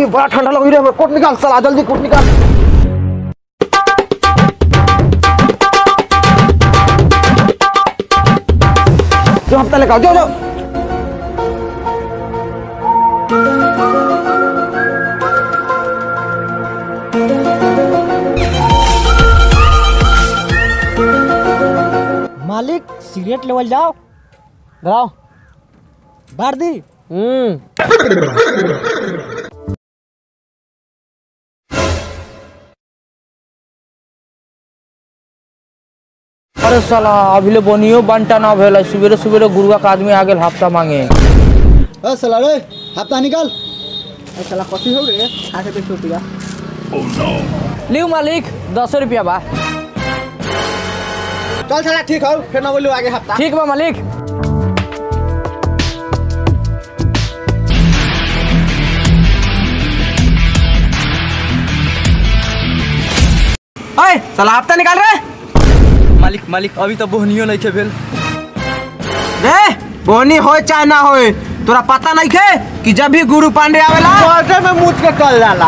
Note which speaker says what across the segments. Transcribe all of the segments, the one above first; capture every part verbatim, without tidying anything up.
Speaker 1: अरे बड़ा ठंडा लग रहा है, कोट निकाल साला, जल्दी कोट निकाल। जो हफ्ता लेकर जाओ जाओ।
Speaker 2: मालिक सिगरेट लेवल जाओ धराओ बार दी।
Speaker 1: हम्म अरे साला अभी ले बनियो बंटा ना भेल, सुबेरे सुबेरे गुरुआ का आदमी आ गेल हफ्ता मांगे।
Speaker 2: अरे साला रे हफ्ता निकाल।
Speaker 1: अरे साला कथी हो रे, खा के देख रुपया।
Speaker 3: Oh no.
Speaker 1: लियो मालिक दस रुपया बा।
Speaker 2: चल साला ठीक हो, फिर ना बोलू आगे हफ्ता।
Speaker 1: ठीक बा मालिक। ओए साला हफ्ता निकाल रे।
Speaker 2: मालिक मालिक अभी तो बोहनियो नहीं खे भेल।
Speaker 1: रे बोहनी होए चाहे ना होए, तोरा पता नहीं खे कि जब भी गुरु पांडे आवेला
Speaker 2: क्वार्टर में मुझ के कल जाला।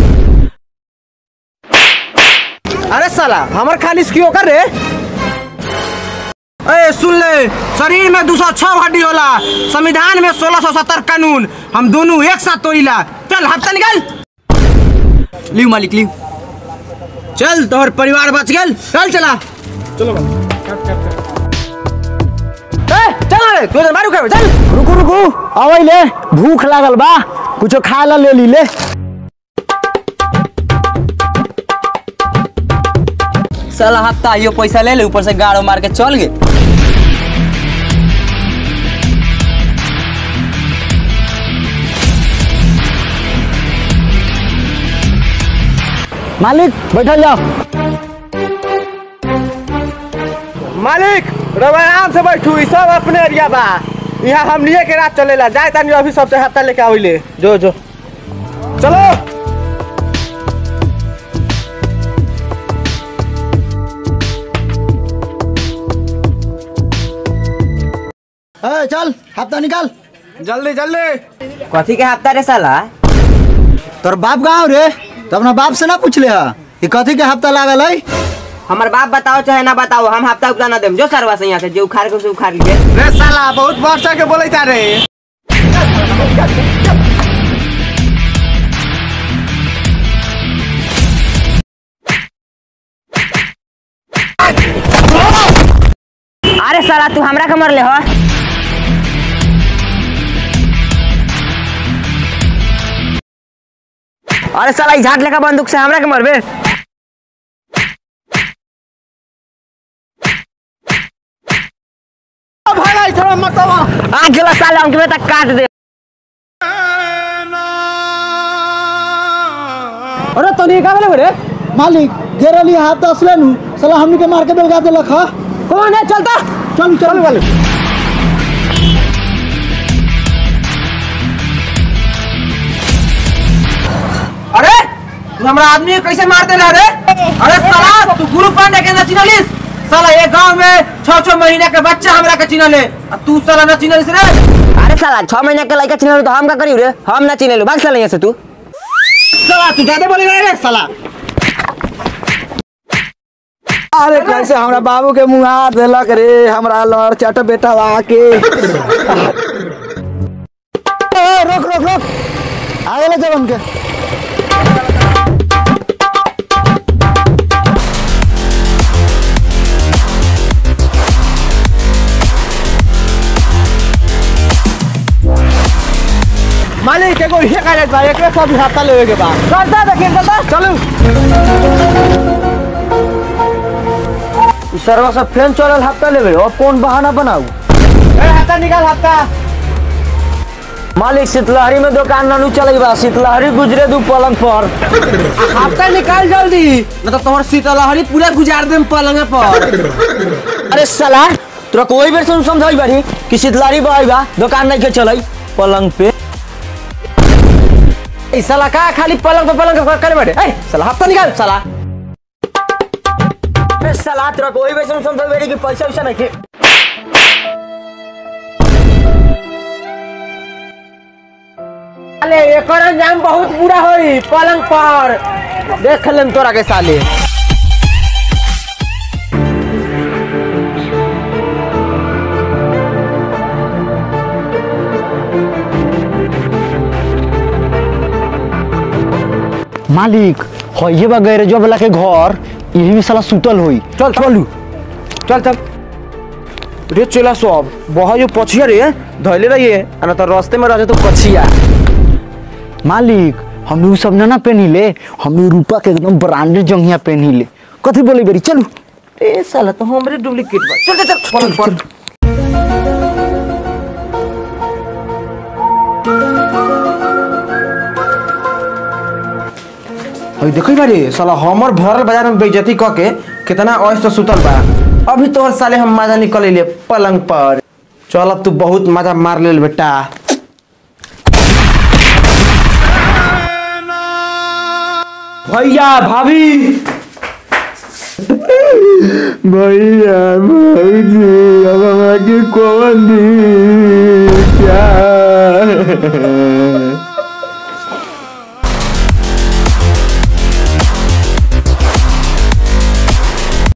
Speaker 1: अरे साला हमर खानिस क्यों कर रे। ए सुन ले, शरीर में दो सौ छह हड्डी होला, संविधान में सोलह सौ सत्तर कानून, हम दोनों एक साथ तोड़ीला। चल हफ्ता निकाल। लियो मालिक लियो। चल तोहर परिवार बच गेल, चल चला।
Speaker 2: चलो
Speaker 1: ए चल रे, तू मारू के चल।
Speaker 2: रुको रुको आवै ले, भूख लागल बा, कुछो खाए ला ले ली ले।
Speaker 4: साला हफ्ता यो पैसा ले ले, ऊपर से गाड़ो मार के चल गए।
Speaker 2: मालिक बैठल जाओ।
Speaker 1: मालिक रवा आराम से बैठू, ई सब अपने एरिया बा, यहाँ हमनिए के रात चलेला। जाए तानी अभी सबसे हफ्ता लेके आविले। जो जो चलो।
Speaker 2: ए चल हफ्ता निकाल
Speaker 1: जल्दी जल्दी।
Speaker 4: कथी के हफ्ता रे साला?
Speaker 2: तोर बाप गाँव रे, तो अपना बाप से ना पूछ ले हा कि कथी के हफ्ता लागल है।
Speaker 4: हमार बाप बताओ चाहे ना बताओ, हम हफ्ता उपता ना देम। जो सरवा से यहाँ से जो उखाड़ के उसे उखाड़ लीजिए।
Speaker 1: रे साला बहुत वर्षा के बोले था रे।
Speaker 4: अरे साला तू हमरा के मर ले हो। अरे साला ई झाट लेका बंदूक से हमरा के मरबे।
Speaker 1: भाई थोड़ा मत
Speaker 4: आ गेला साला, हमके बेटा काट दे।
Speaker 2: अरे तो नहीं का रे मालिक, घेरली हफ्ता असले नु साला हमनी के मार के बेलगा देलक हा।
Speaker 1: कौन है, चलता
Speaker 2: चल चल वाले।
Speaker 1: अरे तू हमरा आदमी को कैसे मार देला रे। अरे साला तू गुरु पांडे के न चिन्हलिस। साला ये गांव में छह छह महीने के बच्चा हमरा के चिन्हले, तू साला न चिन्हलिस रे।
Speaker 4: अरे साला छह महीने के लड़का चिन्ह तो हम का करियो रे, हम ना चिन्ह लो। भाग साला यहाँ से तू।
Speaker 1: साला तू ज्यादा बोले रे साला।
Speaker 2: अरे कैसे हमरा बाबू के मुंह हाथ देलक रे, हमरा लड़ चट बेटा आके। ए रोक रोक रोक, आगे ले जब के।
Speaker 1: मालिक एगो ये का जात बा, एकरे सब हफ्ता लेवे के बा। चलता देखिए चलता चलो।
Speaker 2: सरवा सब फैन चलल हफ्ता लेवे, और कौन बहाना बनाऊ।
Speaker 1: ए हफ्ता निकाल हफ्ता।
Speaker 2: मालिक शीतलहरी में दुकान नानू चले बा, शीतलहरी गुजरे दू पलंग पर।
Speaker 1: हफ्ता निकाल जल्दी, न तो तोहर शीतलहरी पूरा गुजार देम पलंग पर।
Speaker 2: अरे साला तोरा कोई बेर सुन समझाई बारी कि शीतलहरी बहाई बा, दुकान नहीं के चलाई पलंग पे।
Speaker 1: ए साला का खाली पलंग पे पलंग पे करे बैठे। ए साला हफ्ता निकाल साला।
Speaker 2: अरे साला तोरा कोई बेर सुन समझाई बारी कि पैसा वैसा नहीं के।
Speaker 1: साले एकर अंजाम बहुत बुरा होई पलंग पर देख लेम तोरा के साले।
Speaker 2: मालिक होइए बा गैरेजो वाला के घर यही में साला सुतल होई।
Speaker 1: चल चलू चल चल रे चला सब बहुत जो पछिया रे धैले रहिए ना तो रास्ते में रह तो पछिया।
Speaker 2: मालिक हम उ सब ना पहनिले हम रूपा के एकदम ब्रांडेड जंघिया पहनिले कथी बोले बेरी चलू।
Speaker 1: ए साला तो हमरे डुप्लीकेट बा चल चल चल चल, चल। अभी देखो बारे साला हमर भरल बाजार में बेइज्जती क के कितना ऐश तो सुतल बा। अभी तो साले हम मजा निकल ले पलंग पर। चल अब तू बहुत मजा मार ले बेटा। भैया भाभी
Speaker 2: भैया भाभी अब हमारे कौन दी